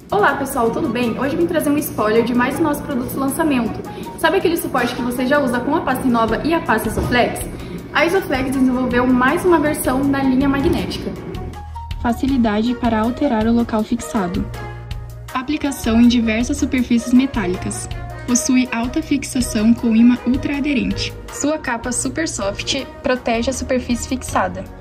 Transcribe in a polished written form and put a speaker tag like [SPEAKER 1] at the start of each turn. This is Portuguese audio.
[SPEAKER 1] Olá pessoal, tudo bem? Hoje eu vim trazer um spoiler de mais um nosso produto de lançamento. Sabe aquele suporte que você já usa com a pasta Inova e a pasta Isoflex? A Isoflex desenvolveu mais uma versão na linha magnética. Facilidade para alterar o local fixado. Aplicação em diversas superfícies metálicas. Possui alta fixação com imã ultra aderente. Sua capa super soft protege a superfície fixada.